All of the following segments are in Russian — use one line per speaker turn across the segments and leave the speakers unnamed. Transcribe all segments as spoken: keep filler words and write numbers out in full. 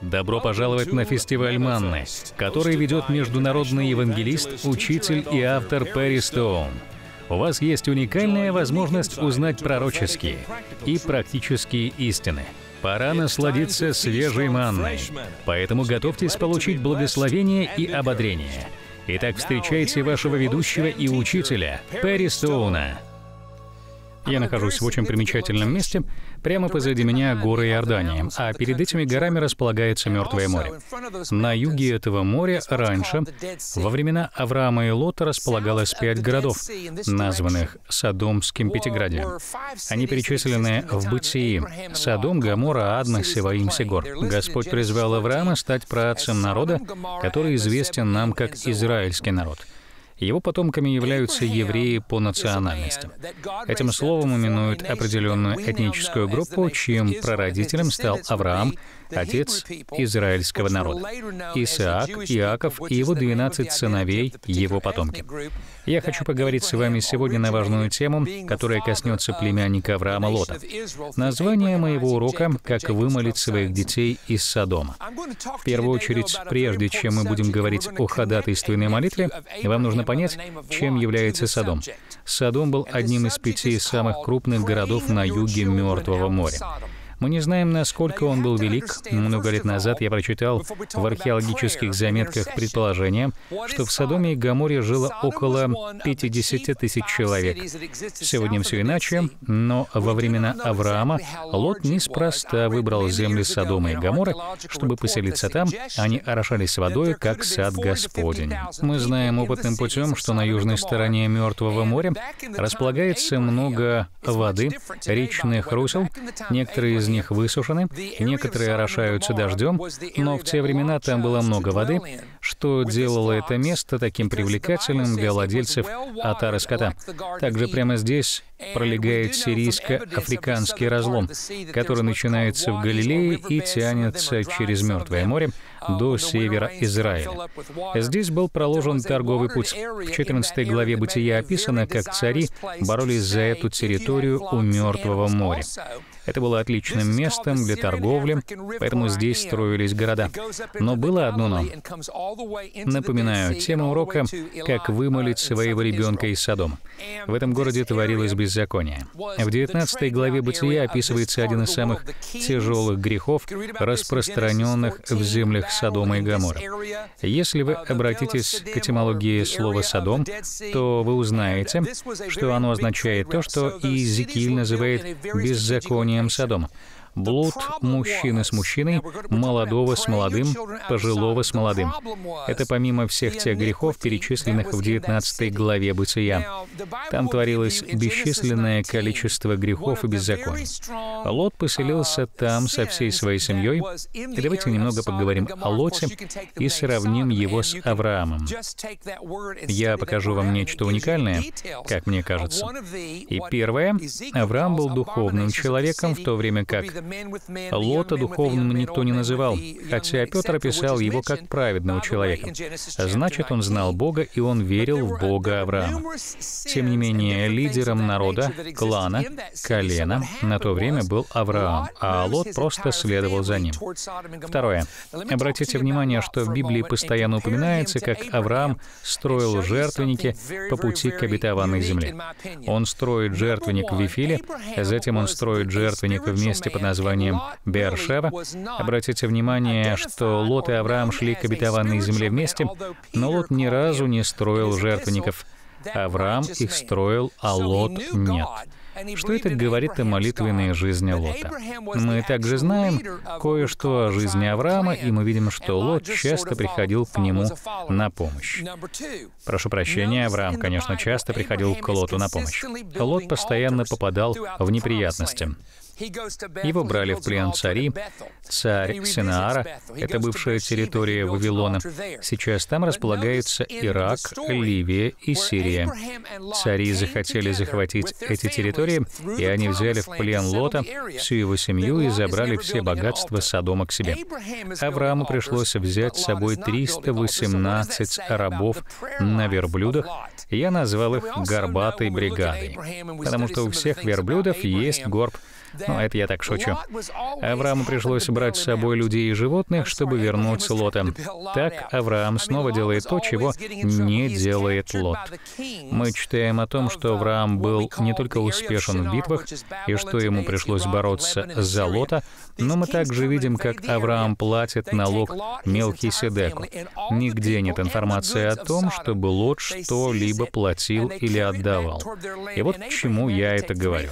Добро пожаловать на фестиваль Манны, который ведет международный евангелист, учитель и автор Перри Стоун. У вас есть уникальная возможность узнать пророческие и практические истины. Пора насладиться свежей манной, поэтому готовьтесь получить благословение и ободрение. Итак, встречайте вашего ведущего и учителя Перри Стоуна. Я нахожусь в очень примечательном месте. Прямо позади меня горы Иордания, а перед этими горами располагается Мертвое море. На юге этого моря раньше, во времена Авраама и Лота, располагалось пять городов, названных Содомским Пятиградием. Они перечислены в Бытии: Содом, Гоморра, Адма, Севаим, Сегор. Господь призвал Авраама стать праотцем народа, который известен нам как израильский народ. Его потомками являются евреи по национальности. Этим словом именуют определенную этническую группу, чьим прародителем стал Авраам, отец израильского народа, Исаак, Иаков и его двенадцать сыновей, его потомки. Я хочу поговорить с вами сегодня на важную тему, которая коснется племянника Авраама Лота. Название моего урока — «Как вымолить своих детей из Содома». В первую очередь, прежде чем мы будем говорить о ходатайственной молитве, вам нужно понять, чем является Содом. Содом был одним из пяти самых крупных городов на юге Мертвого моря. Мы не знаем, насколько он был велик. Много лет назад я прочитал в археологических заметках предположение, что в Содоме и Гоморре жило около пятидесяти тысяч человек. Сегодня все иначе, но во времена Авраама Лот неспроста выбрал земли Содома и Гоморры, чтобы поселиться там. Они орошались водой, как сад Господень. Мы знаем опытным путем, что на южной стороне Мертвого моря располагается много воды, речных русел. Некоторые из них высушены, некоторые орошаются дождем, но в те времена там было много воды, что делало это место таким привлекательным для владельцев отар и скота. Также прямо здесь пролегает сирийско-африканский разлом, который начинается в Галилее и тянется через Мертвое море до севера Израиля. Здесь был проложен торговый путь. В четырнадцатой главе Бытия описано, как цари боролись за эту территорию у Мертвого моря. Это было отличным местом для торговли, поэтому здесь строились города. Но было одно «но». Напоминаю, тема урока — «Как вымолить своего ребенка из Содома». В этом городе творилось беззаконие. В девятнадцатой главе Бытия описывается один из самых тяжелых грехов, распространенных в землях Содома и Гоморры. Если вы обратитесь к этимологии слова «Содом», то вы узнаете, что оно означает то, что Иезекииль называет беззаконием Содома. Блуд мужчины с мужчиной, молодого с молодым, пожилого с молодым. Это помимо всех тех грехов, перечисленных в девятнадцатой главе Бытия. Там творилось бесчисленное количество грехов и беззаконий. Лот поселился там со всей своей семьей. И давайте немного поговорим о Лоте и сравним его с Авраамом. Я покажу вам нечто уникальное, как мне кажется. И первое, Авраам был духовным человеком, в то время как Лота духовным никто не называл, хотя Петр описал его как праведного человека. Значит, он знал Бога, и он верил в Бога Авраама. Тем не менее, лидером народа, клана, колена на то время был Авраам, а Лот просто следовал за ним. Второе. Обратите внимание, что в Библии постоянно упоминается, как Авраам строил жертвенники по пути к обетованной земле. Он строит жертвенник в Вифиле, затем он строит жертвенник в месте под названием Беэр-Шева. Обратите внимание, что Лот и Авраам шли к обетованной земле вместе, но Лот ни разу не строил жертвенников. Авраам их строил, а Лот нет. Что это говорит о молитвенной жизни Лота? Мы также знаем кое-что о жизни Авраама, и мы видим, что Лот часто приходил к нему на помощь. Прошу прощения, Авраам, конечно, часто приходил к Лоту на помощь. Лот постоянно попадал в неприятности. Его брали в плен цари, царь Синаара, это бывшая территория Вавилона. Сейчас там располагаются Ирак, Ливия и Сирия. Цари захотели захватить эти территории, и они взяли в плен Лота, всю его семью, и забрали все богатства Содома к себе. Аврааму пришлось взять с собой триста восемнадцать рабов на верблюдах. Я назвал их «горбатой бригадой», потому что у всех верблюдов есть горб. Ну, это я так шучу. Аврааму пришлось брать с собой людей и животных, чтобы вернуть Лота. Так Авраам снова делает то, чего не делает Лот. Мы читаем о том, что Авраам был не только успешен в битвах, и что ему пришлось бороться за Лота, но мы также видим, как Авраам платит налог Мелхиседеку. Нигде нет информации о том, чтобы Лот что-либо платил или отдавал. И вот к чему я это говорю.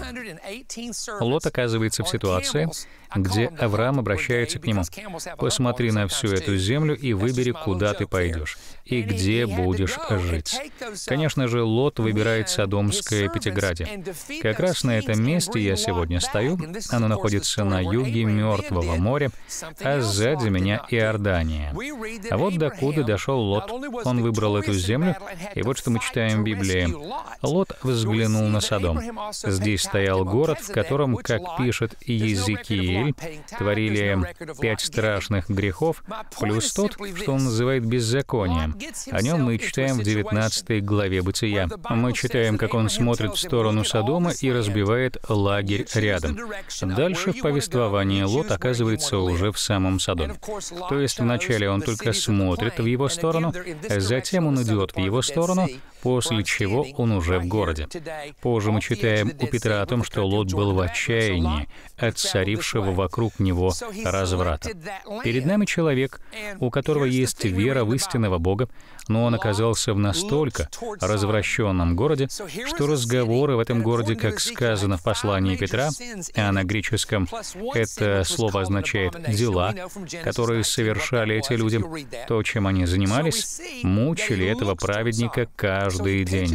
Лот оказывается в ситуации, где Авраам обращается к нему: «Посмотри на всю эту землю и выбери, куда ты пойдешь, и где будешь жить». Конечно же, Лот выбирает Содомское Пятиградие. Как раз на этом месте я сегодня стою. Оно находится на юге Мертвого моря, а сзади меня Иордания. А вот докуда дошел Лот. Он выбрал эту землю, и вот что мы читаем в Библии. Лот взглянул на Содом. Здесь стоял город, в котором, как пишет Иезекииль, творили пять страшных грехов, плюс тот, что он называет беззаконием. О нем мы читаем в девятнадцатой главе Бытия. Мы читаем, как он смотрит в сторону Содома и разбивает лагерь рядом. Дальше в повествовании Лот оказывается уже в самом Содоме. То есть вначале он только смотрит в его сторону, затем он идет в его сторону, после чего он уже в городе. Позже мы читаем у Петра о том, что Лот был в отчаянии от царившего вокруг него разврата. Перед нами человек, у которого есть вера в истинного Бога, но он оказался в настолько развращенном городе, что разговоры в этом городе, как сказано в послании Петра, а на греческом это слово означает «дела», которые совершали эти люди, то, чем они занимались, мучили этого праведника каждый день.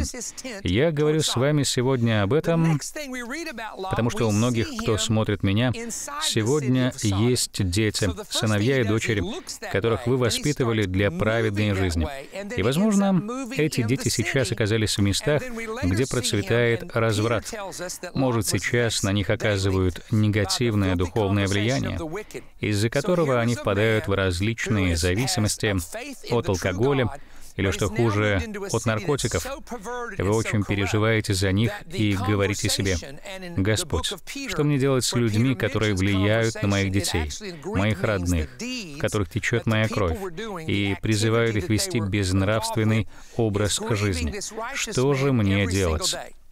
Я говорю с вами сегодня об этом, потому что у многих, кто смотрит меня, сегодня есть дети, сыновья и дочери, которых вы воспитывали для праведной жизни. И, возможно, эти дети сейчас оказались в местах, где процветает разврат. Может, сейчас на них оказывают негативное духовное влияние, из-за которого они впадают в различные зависимости от алкоголя, или, что хуже, от наркотиков. Вы очень переживаете за них и говорите себе: «Господь, что мне делать с людьми, которые влияют на моих детей, моих родных, в которых течет моя кровь, и призывают их вести безнравственный образ жизни? Что же мне делать?»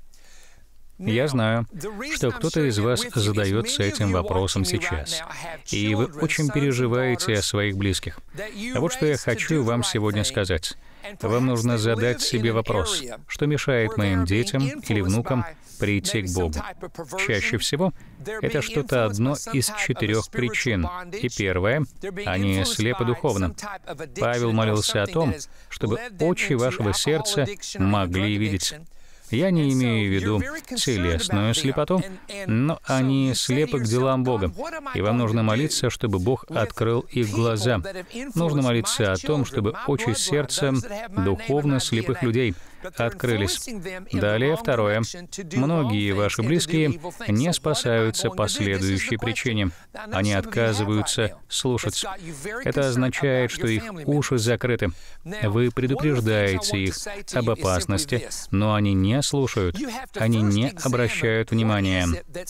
Я знаю, что кто-то из вас задается этим вопросом сейчас, и вы очень переживаете о своих близких. А вот что я хочу вам сегодня сказать. Вам нужно задать себе вопрос: что мешает моим детям или внукам прийти к Богу? Чаще всего это что-то одно из четырех причин. И первое — они слепы духовно. Павел молился о том, чтобы очи вашего сердца могли видеть. Я не имею в виду телесную слепоту, но они слепы к делам Бога, и вам нужно молиться, чтобы Бог открыл их глаза. Нужно молиться о том, чтобы очи сердца духовно слепых людей открылись. Далее, второе. Многие ваши близкие не спасаются по следующей причине. Они отказываются слушать. Это означает, что их уши закрыты. Вы предупреждаете их об опасности, но они не слушают. Они не обращают внимания.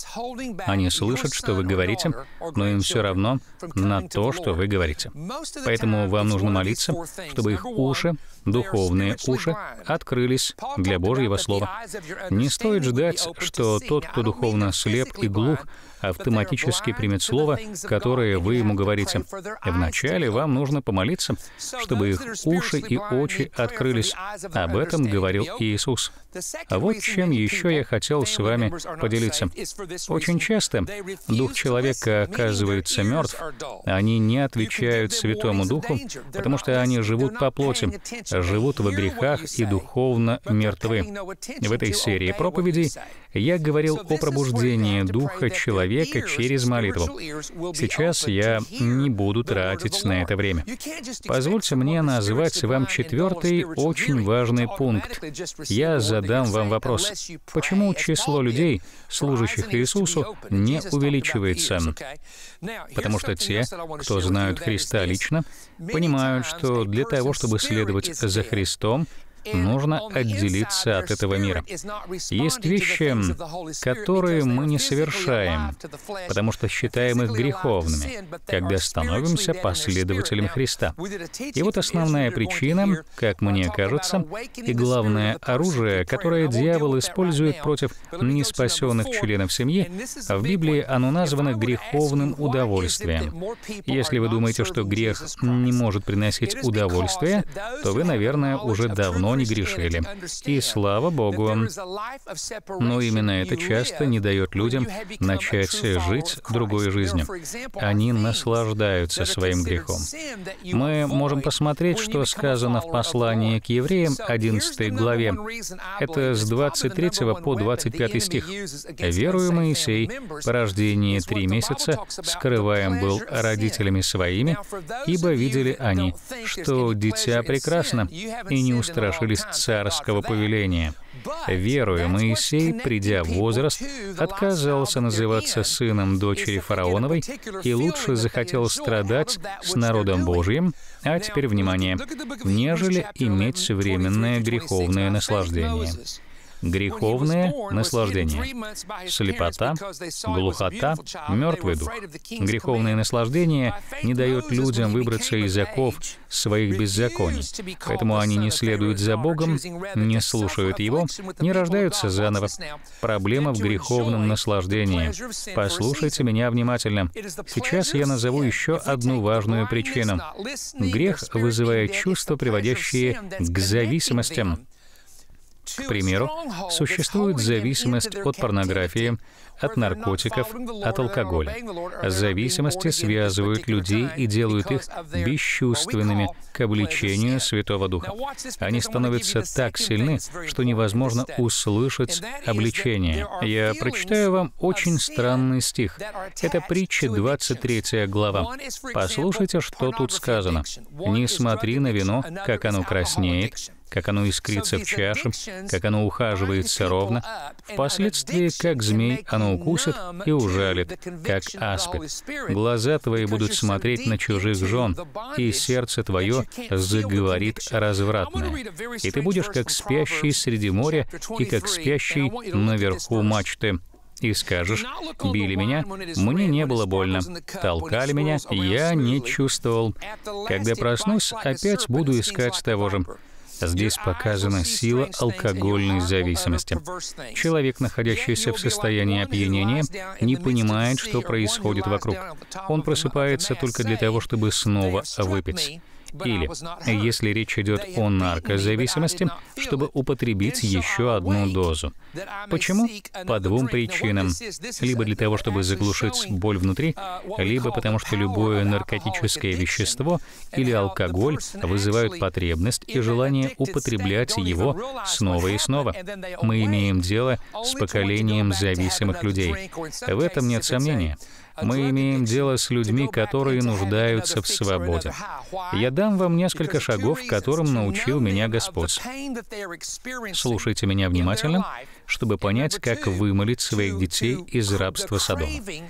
Они слышат, что вы говорите, но им все равно на то, что вы говорите. Поэтому вам нужно молиться, чтобы их уши, духовные уши, открылись для Божьего Слова. Не стоит ждать, что тот, кто духовно слеп и глух, автоматически примет слово, которое вы ему говорите. Вначале вам нужно помолиться, чтобы их уши и очи открылись. Об этом говорил Иисус. А вот чем еще я хотел с вами поделиться. Очень часто дух человека оказывается мертв, они не отвечают Святому Духу, потому что они живут по плоти, живут во грехах и духовно мертвы. В этой серии проповедей я говорил о пробуждении духа человека через молитву. Сейчас я не буду тратить на это время. Позвольте мне назвать вам четвертый очень важный пункт. Я задам вам вопрос: почему число людей, служащих Иисусу, не увеличивается? Потому что те, кто знают Христа лично, понимают, что для того, чтобы следовать за Христом, нужно отделиться от этого мира. Есть вещи, которые мы не совершаем, потому что считаем их греховными, когда становимся последователем Христа. И вот основная причина, как мне кажется, и главное оружие, которое дьявол использует против неспасенных членов семьи, в Библии оно названо греховным удовольствием. Если вы думаете, что грех не может приносить удовольствие, то вы, наверное, уже давно не грешили. И слава Богу. Но именно это часто не дает людям начать жить другой жизнью. Они наслаждаются своим грехом. Мы можем посмотреть, что сказано в послании к евреям, одиннадцатой главе. Это с двадцать третьего по двадцать пятый стих. «Верую, Моисей, по рождении три месяца скрываем был родителями своими, ибо видели они, что дитя прекрасно, и не устрашились царского повеления. Веруя, Моисей, придя в возраст, отказался называться сыном дочери фараоновой и лучше захотел страдать с народом Божьим, а теперь, внимание, нежели иметь временное греховное наслаждение». Греховное наслаждение. Слепота, глухота, мертвый дух. Греховное наслаждение не дает людям выбраться из оков своих беззаконий. Поэтому они не следуют за Богом, не слушают Его, не рождаются заново. Проблема в греховном наслаждении. Послушайте меня внимательно. Сейчас я назову еще одну важную причину. Грех вызывает чувства, приводящие к зависимостям. К примеру, существует зависимость от порнографии, от наркотиков, от алкоголя. Зависимости связывают людей и делают их бесчувственными к обличению Святого Духа. Они становятся так сильны, что невозможно услышать обличение. Я прочитаю вам очень странный стих. Это Притча, двадцать третья глава. Послушайте, что тут сказано. «Не смотри на вино, как оно краснеет, как оно искрится в чаше, как оно ухаживается ровно. Впоследствии, как змей, оно укусит и ужалит, как аспид. Глаза твои будут смотреть на чужих жен, и сердце твое заговорит развратное. И ты будешь как спящий среди моря, и как спящий наверху мачты. И скажешь: били меня, мне не было больно, толкали меня, я не чувствовал. Когда проснусь, опять буду искать того же». Здесь показана сила алкогольной зависимости. Человек, находящийся в состоянии опьянения, не понимает, что происходит вокруг. Он просыпается только для того, чтобы снова выпить. Или, если речь идет о наркозависимости, чтобы употребить еще одну дозу. Почему? По двум причинам. Либо для того, чтобы заглушить боль внутри, либо потому что любое наркотическое вещество или алкоголь вызывают потребность и желание употреблять его снова и снова. Мы имеем дело с поколением зависимых людей. В этом нет сомнения. Мы имеем дело с людьми, которые нуждаются в свободе. Я дам вам несколько шагов, которым научил меня Господь. Слушайте меня внимательно, чтобы понять, как вымолить своих детей из рабства Содома.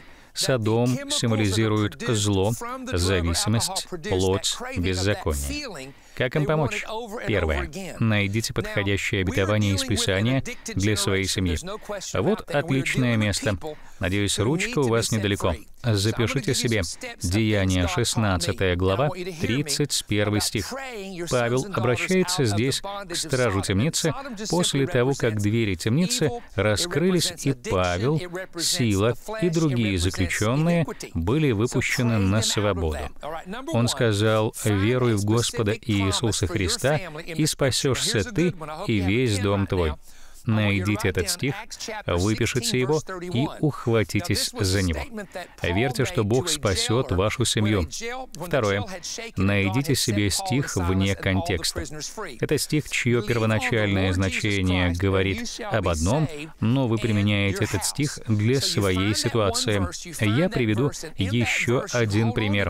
Содом символизирует зло, зависимость, плоть, беззаконие. Как им помочь? Первое. Найдите подходящее обетование из Писания для своей семьи. Вот отличное место. Надеюсь, ручка у вас недалеко. Запишите себе Деяния, шестнадцатая глава, тридцать первый стих. Павел обращается здесь к стражу темницы после того, как двери темницы раскрылись, и Павел, Сила и другие заключенные были выпущены на свободу. Он сказал: «Веруй в Господа Иисуса Христа, и спасешься ты и весь дом твой». Найдите этот стих, выпишите его и ухватитесь за него. Верьте, что Бог спасет вашу семью. Второе. Найдите себе стих вне контекста. Это стих, чье первоначальное значение говорит об одном, но вы применяете этот стих для своей ситуации. Я приведу еще один пример.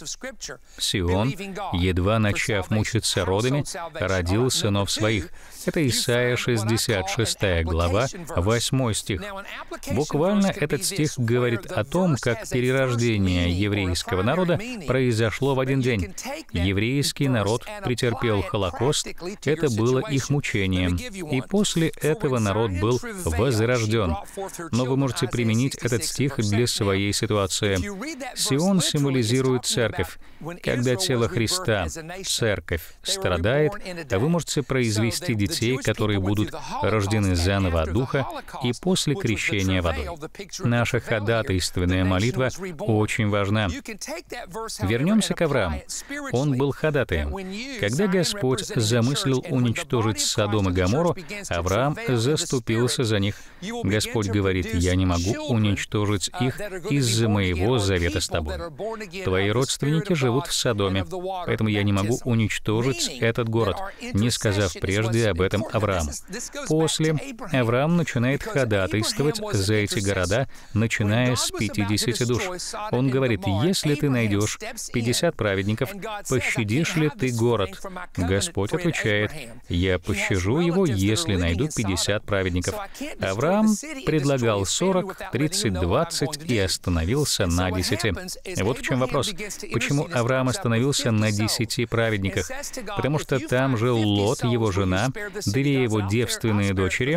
Сион, едва начав мучиться родами, родил сынов своих. Это Исайя шестьдесят шестая глава, восьмой стих. Буквально этот стих говорит о том, как перерождение еврейского народа произошло в один день. Еврейский народ претерпел Холокост, это было их мучением, и после этого народ был возрожден. Но вы можете применить этот стих для своей ситуации. Сион символизирует церковь. Когда тело Христа, церковь, страдает, вы можете произвести детей, которые будут рождены заново от Духа и после крещения водой. Наша ходатайственная молитва очень важна. Вернемся к Аврааму. Он был ходатаем. Когда Господь замыслил уничтожить Содом и Гоморру, Авраам заступился за них. Господь говорит: «Я не могу уничтожить их из-за моего завета с тобой. Твои родственники живут в Содоме, поэтому я не могу уничтожить этот город», не сказав прежде об этом Аврааму. После Авраам начинает ходатайствовать за эти города, начиная с пятидесяти душ. Он говорит: «Если ты найдешь пятьдесят праведников, пощадишь ли ты город?» Господь отвечает: «Я пощажу его, если найду пятьдесят праведников». Авраам предлагал сорок, тридцать, двадцать и остановился на десяти. Вот в чем вопрос. Почему Авраам остановился на десяти праведниках? Потому что там жил Лот, его жена, две его девственные дочери.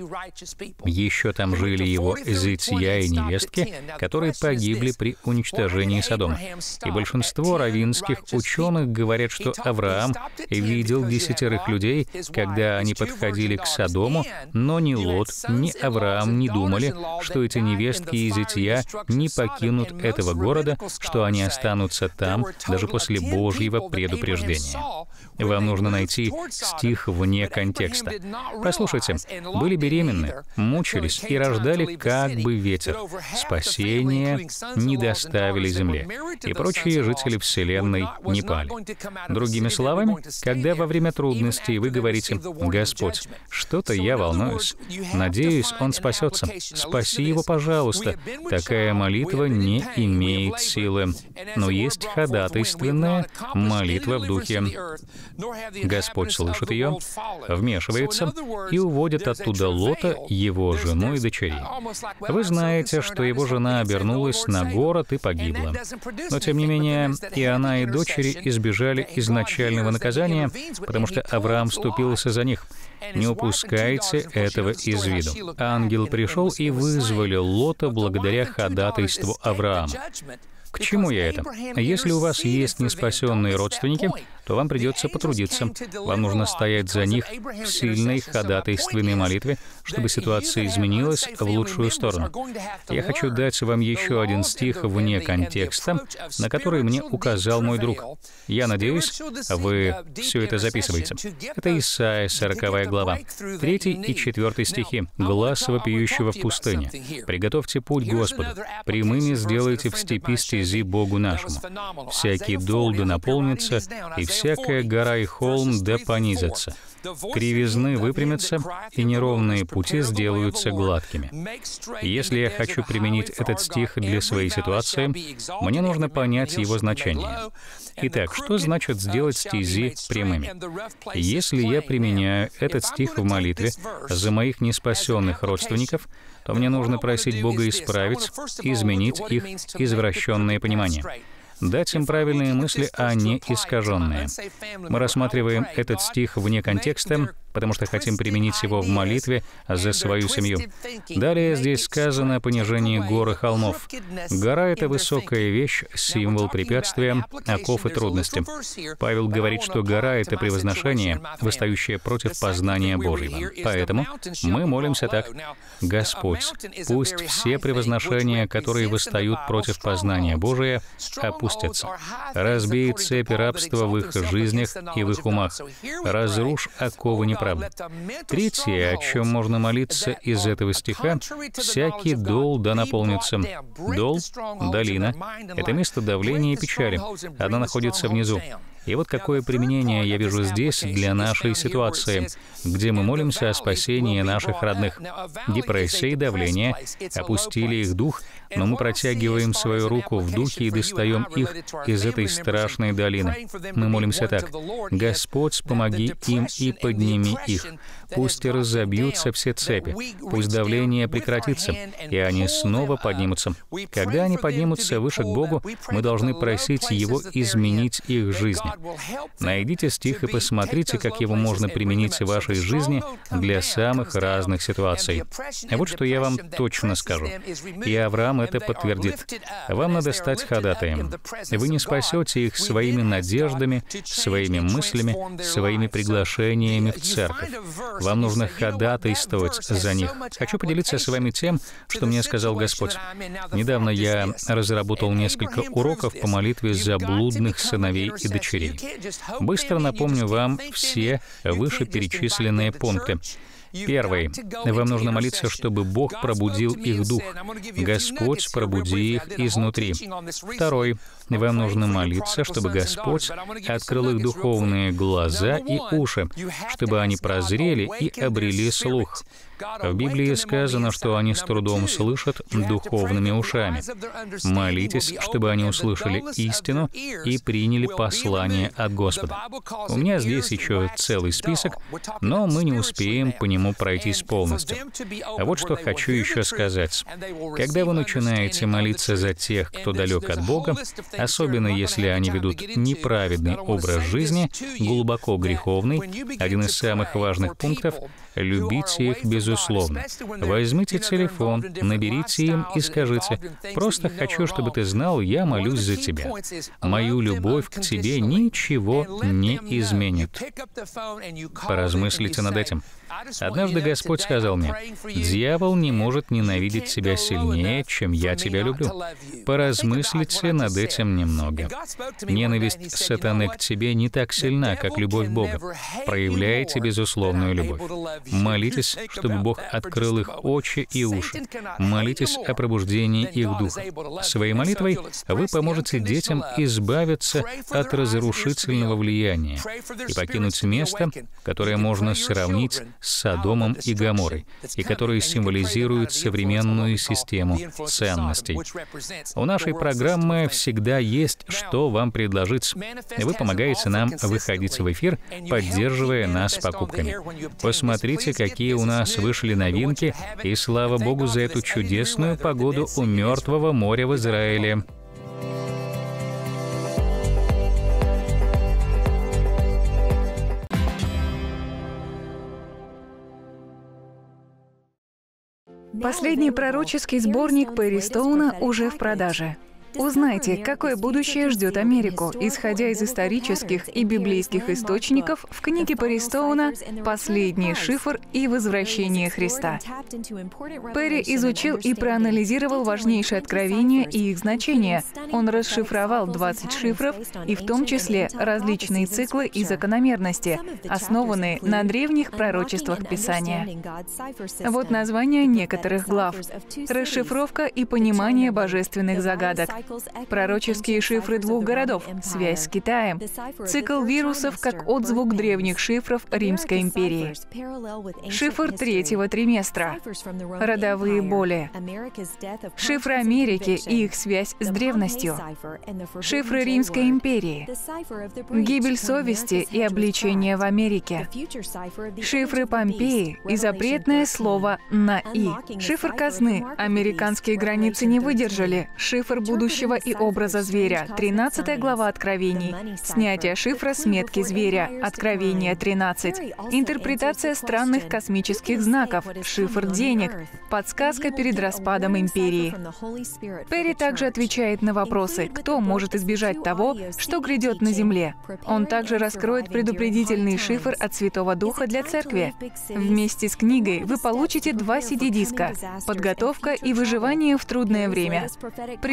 Еще там жили его зятья и невестки, которые погибли при уничтожении Содома. И большинство раввинских ученых говорят, что Авраам видел десятерых людей, когда они подходили к Содому, но ни Лот, ни Авраам не думали, что эти невестки и зятья не покинут этого города, что они останутся там даже после Божьего предупреждения. Вам нужно найти стих вне контекста. Послушайте, были беременны, мучились и рождали как бы ветер. Спасение не доставили земле, и прочие жители Вселенной не пали. Другими словами, когда во время трудностей вы говорите: «Господь, что-то я волнуюсь, надеюсь, он спасется, спаси его, пожалуйста», такая молитва не имеет силы. Но есть ходатайственная молитва в духе. Господь слышит ее, вмешивается и уводит оттуда Лота, его жену и дочерей. Вы знаете, что его жена обернулась на город и погибла. Но, тем не менее, и она, и дочери избежали изначального наказания, потому что Авраам вступился за них. Не упускайте этого из виду. Ангел пришел и вызволил Лота благодаря ходатайству Авраама. К чему я это? Если у вас есть неспасенные родственники, то вам придется потрудиться. Вам нужно стоять за них в сильной ходатайственной молитве, чтобы ситуация изменилась в лучшую сторону. Я хочу дать вам еще один стих вне контекста, на который мне указал мой друг. Я надеюсь, вы все это записываете. Это Исайя, сороковая глава, третий и четвертый стихи. «Глас вопиющего в пустыне. Приготовьте путь Господу. Прямыми сделайте в степи стези Богу нашему. Всякий дол да наполнится, и всякая гора и холм да понизятся. Кривизны выпрямятся, и неровные пути сделаются гладкими». Если я хочу применить этот стих для своей ситуации, мне нужно понять его значение. Итак, что значит сделать стези прямыми? Если я применяю этот стих в молитве за моих неспасенных родственников, то мне нужно просить Бога исправить, изменить их извращенное понимание, дать им правильные мысли, а не искаженные. Мы рассматриваем этот стих вне контекста, потому что хотим применить его в молитве за свою семью. Далее здесь сказано о понижении гор и холмов. Гора — это высокая вещь, символ препятствия, оков и трудности. Павел говорит, что гора — это превозношение, восстающее против познания Божьего. Поэтому мы молимся так: «Господь, пусть все превозношения, которые восстают против познания Божия, опустятся. Разбей цепи рабства в их жизнях и в их умах. Разрушь оковы неправды». Третье, о чем можно молиться из этого стиха: «Всякий дол да наполнится». Дол, долина — это место давления и печали. Она находится внизу. И вот какое применение я вижу здесь для нашей ситуации, где мы молимся о спасении наших родных. Депрессия и давление опустили их дух, но мы протягиваем свою руку в духе и достаем их из этой страшной долины. Мы молимся так: «Господь, помоги им и подними их. Пусть разобьются все цепи, пусть давление прекратится, и они снова поднимутся». Когда они поднимутся выше к Богу, мы должны просить Его изменить их жизни. Найдите стих и посмотрите, как его можно применить в вашей жизни для самых разных ситуаций. А вот что я вам точно скажу. И Авраам это подтвердит. Вам надо стать ходатаем. Вы не спасете их своими надеждами, своими мыслями, своими приглашениями в церковь. Вам нужно ходатайствовать за них. Хочу поделиться с вами тем, что мне сказал Господь. Недавно я разработал несколько уроков по молитве за блудных сыновей и дочерей. Быстро напомню вам все вышеперечисленные пункты. Первый. Вам нужно молиться, чтобы Бог пробудил их дух. Господь, пробуди их изнутри. Второй. Вам нужно молиться, чтобы Господь открыл их духовные глаза и уши, чтобы они прозрели и обрели слух. В Библии сказано, что они с трудом слышат духовными ушами. Молитесь, чтобы они услышали истину и приняли послание от Господа. У меня здесь еще целый список, но мы не успеем по нему пройтись полностью. А вот что хочу еще сказать. Когда вы начинаете молиться за тех, кто далек от Бога, особенно если они ведут неправедный образ жизни, глубоко греховный, один из самых важных пунктов — любите их безусловно. Возьмите телефон, наберите им и скажите: «Просто хочу, чтобы ты знал, я молюсь за тебя. Мою любовь к тебе ничего не изменит». Поразмыслите над этим. Однажды Господь сказал мне: «Дьявол не может ненавидеть тебя сильнее, чем я тебя люблю». Поразмыслите над этим немного. Ненависть сатаны к тебе не так сильна, как любовь Бога. Проявляйте безусловную любовь. Молитесь, чтобы Бог открыл их очи и уши. Молитесь о пробуждении их духа. Своей молитвой вы поможете детям избавиться от разрушительного влияния и покинуть место, которое можно сравнить с Содомом и Гоморрой, и которые символизируют современную систему ценностей. У нашей программы всегда есть, что вам предложить. Вы помогаете нам выходить в эфир, поддерживая нас покупками. Посмотрите, какие у нас вышли новинки, и слава Богу за эту чудесную погоду у Мертвого моря в Израиле.
Последний пророческий сборник Перри Стоуна уже в продаже. Узнайте, какое будущее ждет Америку, исходя из исторических и библейских источников в книге Перри Стоуна «Последний шифр и возвращение Христа». Перри изучил и проанализировал важнейшие откровения и их значения. Он расшифровал двадцать шифров, и в том числе различные циклы и закономерности, основанные на древних пророчествах Писания. Вот названия некоторых глав. Расшифровка и понимание божественных загадок. Пророческие шифры двух городов. Связь с Китаем. Цикл вирусов как отзвук древних шифров Римской империи. Шифр третьего триместра. Родовые боли. Шифры Америки и их связь с древностью. Шифры Римской империи. Гибель совести и обличение в Америке. Шифры Помпеи и запретное слово на «и». Шифр казны. Американские границы не выдержали. Шифр будущего и образа зверя. тринадцатая глава Откровений. Снятие шифра с метки зверя. Откровение тринадцать. Интерпретация странных космических знаков. Шифр денег. Подсказка перед распадом империи. Перри также отвечает на вопросы, кто может избежать того, что грядет на Земле. Он также раскроет предупредительный шифр от Святого Духа для Церкви. Вместе с книгой вы получите два си ди-диска «Подготовка и выживание в трудное время». Пришло ли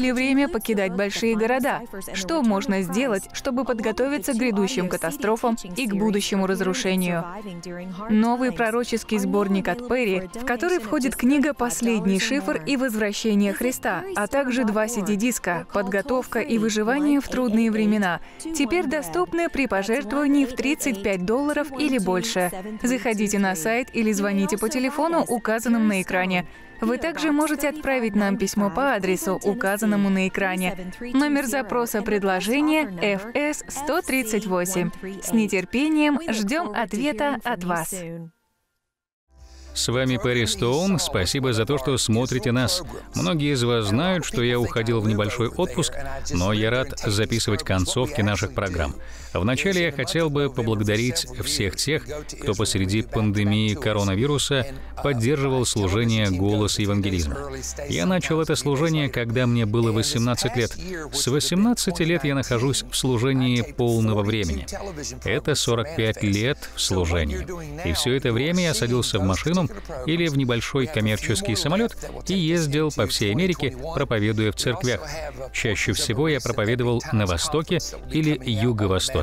ли время покидать большие города? Что можно сделать, чтобы подготовиться к грядущим катастрофам и к будущему разрушению? Новый пророческий сборник от Перри, в который входит книга «Последний шифр» и «Возвращение Христа», а также два си ди-диска «Подготовка и выживание в трудные времена», теперь доступны при пожертвовании в тридцать пять долларов или больше. Заходите на сайт или звоните по телефону, указанному на экране. Вы также можете отправить нам письмо по адресу, указанному на экране. Номер запроса предложения эф эс сто тридцать восемь. С нетерпением ждем ответа от вас.
С вами Перри Стоун. Спасибо за то, что смотрите нас. Многие из вас знают, что я уходил в небольшой отпуск, но я рад записывать концовки наших программ. Вначале я хотел бы поблагодарить всех тех, кто посреди пандемии коронавируса поддерживал служение «Голос евангелизма». Я начал это служение, когда мне было восемнадцать лет. С восемнадцати лет я нахожусь в служении полного времени. Это сорок пять лет в служении. И все это время я садился в машину или в небольшой коммерческий самолет и ездил по всей Америке, проповедуя в церквях. Чаще всего я проповедовал на Востоке или Юго-Востоке.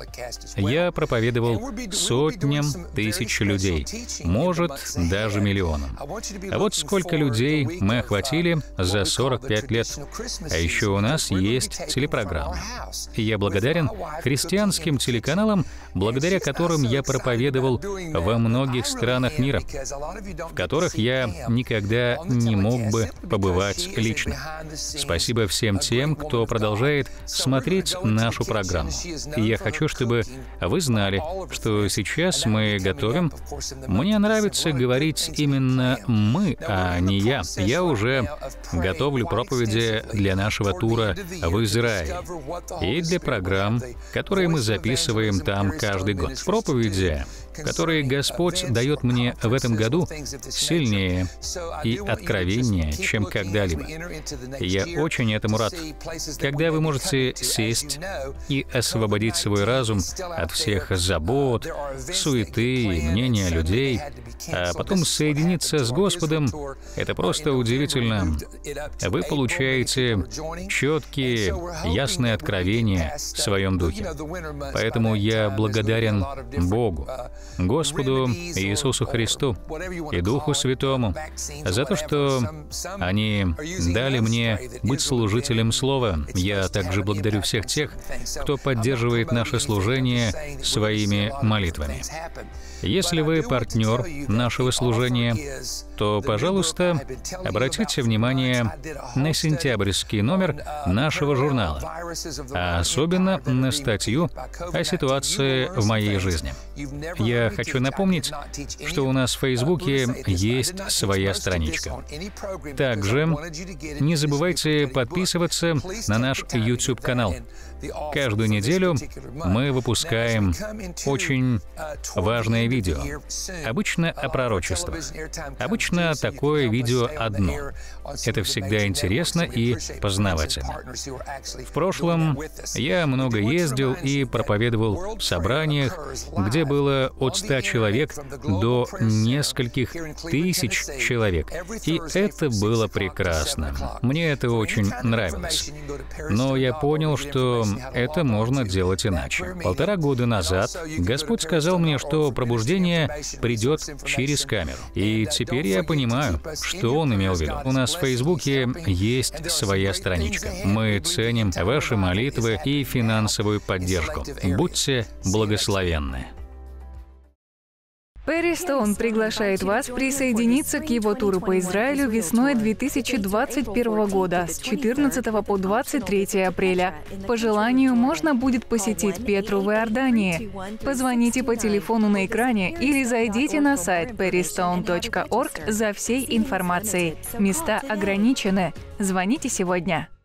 Я проповедовал сотням тысяч людей, может, даже миллионам. А вот сколько людей мы охватили за сорок пять лет. А еще у нас есть телепрограмма. И я благодарен христианским телеканалам, благодаря которым я проповедовал во многих странах мира, в которых я никогда не мог бы побывать лично. Спасибо всем тем, кто продолжает смотреть нашу программу. И я хочу, чтобы вы знали, что сейчас мы готовим. Мне нравится говорить именно «мы», а не «я». Я уже готовлю проповеди для нашего тура в Израиль и для программ, которые мы записываем там каждый год. Проповеди, которые Господь дает мне в этом году, сильнее и откровеннее, чем когда-либо. И я очень этому рад. Когда вы можете сесть и освободить свой разум от всех забот, суеты и мнения людей, а потом соединиться с Господом, это просто удивительно. Вы получаете четкие, ясные откровения в своем духе. Поэтому я благодарен Богу, Господу Иисусу Христу и Духу Святому за то, что они дали мне быть служителем Слова. Я также благодарю всех тех, кто поддерживает наше служение своими молитвами. Если вы партнер нашего служения, то, пожалуйста, обратите внимание на сентябрьский номер нашего журнала, а особенно на статью о ситуации в моей жизни. Я хочу напомнить, что у нас в Фейсбуке есть своя страничка. Также не забывайте подписываться на наш YouTube-канал. Каждую неделю мы выпускаем очень важное видео, обычно о пророчествах. Обычно такое видео одно. Это всегда интересно и познавательно. В прошлом я много ездил и проповедовал в собраниях, где было от ста человек до нескольких тысяч человек. И это было прекрасно. Мне это очень нравилось. Но я понял, что это можно делать иначе. Полтора года назад Господь сказал мне, что пробуждение придет через камеру. И теперь я понимаю, что Он имел в виду. У нас в Фейсбуке есть своя страничка. Мы ценим ваши молитвы и финансовую поддержку. Будьте благословенны.
Перри Стоун приглашает вас присоединиться к его туру по Израилю весной две тысячи двадцать первого года с четырнадцатого по двадцать третье апреля. По желанию можно будет посетить Петру в Иордании. Позвоните по телефону на экране или зайдите на сайт перри стоун точка орг за всей информацией. Места ограничены. Звоните сегодня.